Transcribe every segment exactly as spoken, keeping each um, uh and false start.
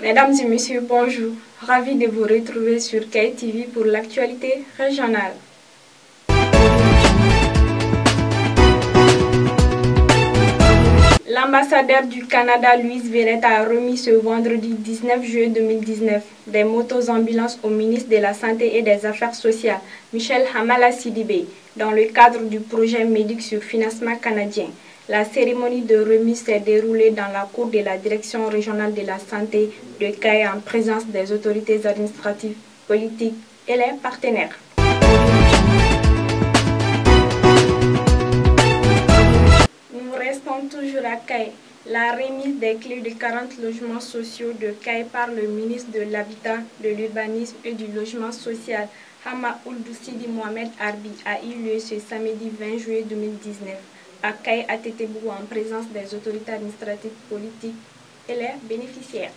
Mesdames et messieurs, bonjour. Ravi de vous retrouver sur K I T V pour l'actualité régionale. L'ambassadeur du Canada, Louise Verrette, a remis ce vendredi dix-neuf juillet deux mille dix-neuf des motos ambulances au ministre de la Santé et des Affaires sociales, Michel Hamala Sidibé, dans le cadre du projet Médic sur financement canadien. La cérémonie de remise s'est déroulée dans la cour de la Direction régionale de la santé de Kayes en présence des autorités administratives, politiques et les partenaires. Nous restons toujours à Kayes. La remise des clés de quarante logements sociaux de Kayes par le ministre de l'Habitat, de l'Urbanisme et du Logement social, Hama Ould Sidi Mohamed Arbi, a eu lieu ce samedi vingt juillet deux mille dix-neuf. À Kayes à Tétébou en présence des autorités administratives, politiques et les bénéficiaires.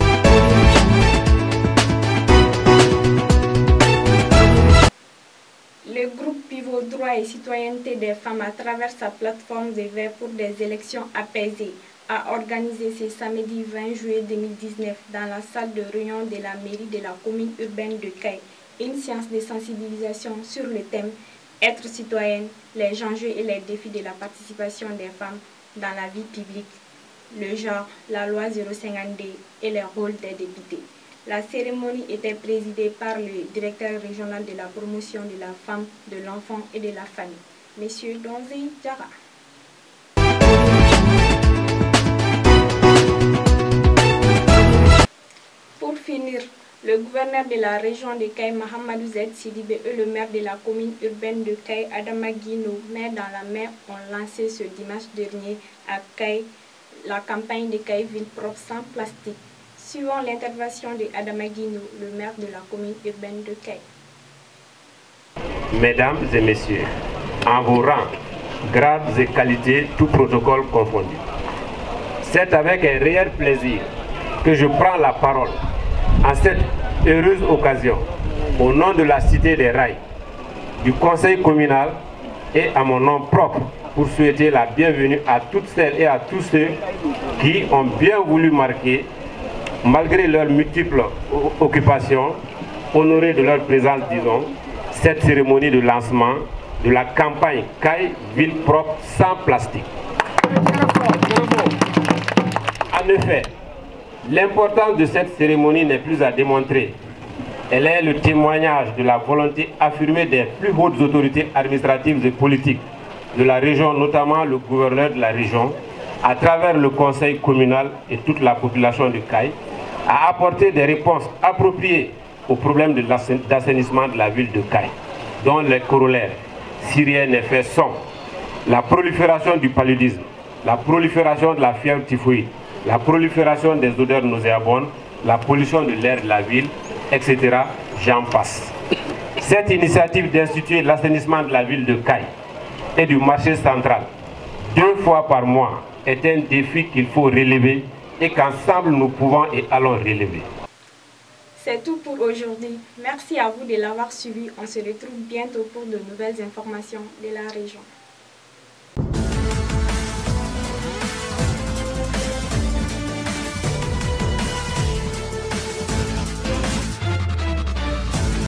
Le groupe Pivot Droit et Citoyenneté des femmes, à travers sa plateforme de veille pour des élections apaisées, a organisé ce samedi vingt juillet deux mille dix-neuf dans la salle de réunion de la mairie de la commune urbaine de Kayes une séance de sensibilisation sur le thème Être citoyenne, les enjeux et les défis de la participation des femmes dans la vie publique, le genre, la loi zéro cinquante-deux et les rôles des députés. La cérémonie était présidée par le directeur régional de la promotion de la femme, de l'enfant et de la famille, M. Donzi Diarra. Pour finir, le gouverneur de la région de Kayes, Mahamadou Z Sidibé, et le maire de la commune urbaine de Kayes, Adama Guino, main dans la main, ont lancé ce dimanche dernier à Kayes la campagne de Kayes Ville propre sans plastique. Suivant l'intervention de Adama Guino, le maire de la commune urbaine de Kayes. Mesdames et messieurs, en vos rangs, grades et qualités, tout protocole confondu, c'est avec un réel plaisir que je prends la parole en cette heureuse occasion, au nom de la Cité des Rails, du Conseil communal et à mon nom propre, pour souhaiter la bienvenue à toutes celles et à tous ceux qui ont bien voulu marquer, malgré leurs multiples occupations, honorer de leur présence, disons, cette cérémonie de lancement de la campagne Kayes Ville propre sans plastique. En effet, l'importance de cette cérémonie n'est plus à démontrer. Elle est le témoignage de la volonté affirmée des plus hautes autorités administratives et politiques de la région, notamment le gouverneur de la région, à travers le conseil communal et toute la population de Kayes, à apporter des réponses appropriées aux problèmes d'assainissement de la ville de Kayes, dont les corollaires, si rien n'est fait, sont la prolifération du paludisme, la prolifération de la fièvre typhoïde, la prolifération des odeurs nauséabondes, la pollution de l'air de la ville, et cetera. J'en passe. Cette initiative d'instituer l'assainissement de la ville de Kayes et du marché central deux fois par mois est un défi qu'il faut relever et qu'ensemble nous pouvons et allons relever. C'est tout pour aujourd'hui. Merci à vous de l'avoir suivi. On se retrouve bientôt pour de nouvelles informations de la région.